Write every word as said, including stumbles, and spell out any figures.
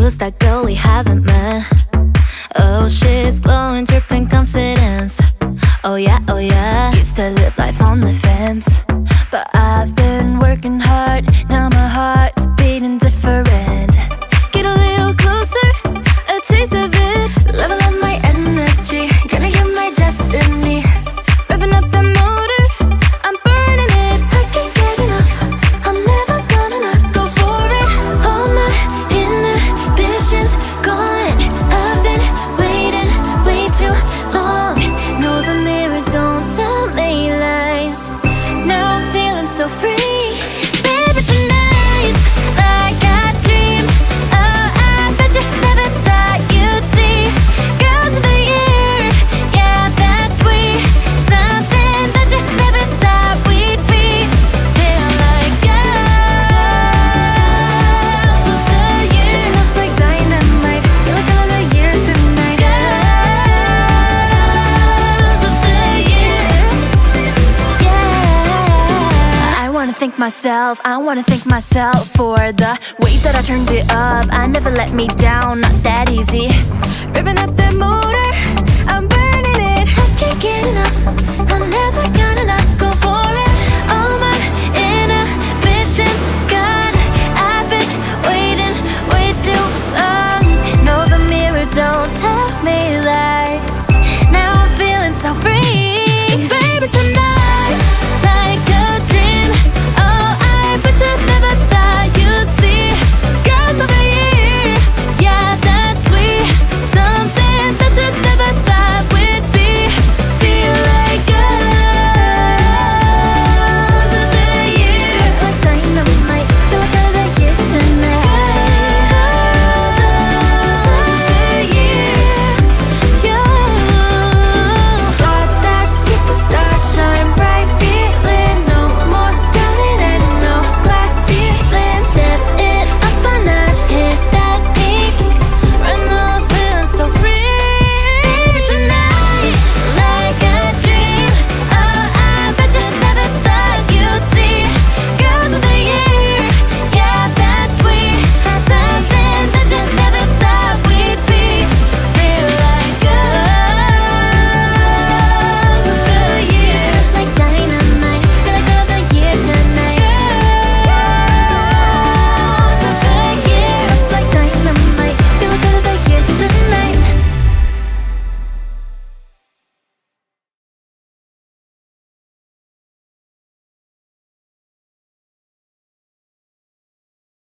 Who's that girl we haven't met? Oh, she's glowing, dripping confidence. Oh yeah, oh yeah. Used to live life on the fence, but I've been working hard. Now my heart's beating different. Get a little closer, a taste of it. Level up my energy, gonna get my destiny. Revving up the motor, I'm burning it. I can't get enough, I'm never gonna not go for it. All my inhibitions gone. I've been waiting way too long. No, the mirror don't tell me lies. Now I'm feeling so free. Baby, tonight's like I dreamed. Oh, I bet you never thought you'd see. Girls of the year, yeah, that's we. Something that you never thought we'd be. Feel like girls of the year. Dressing up like dynamite, you're like girl of the year tonight. Girls of the year, yeah. I wanna thank myself, I wanna thank myself for the way that I turned it up. I never let me down, not that easy. Revving up the motor, I'm burning it. I can't get enough, I'm never gonna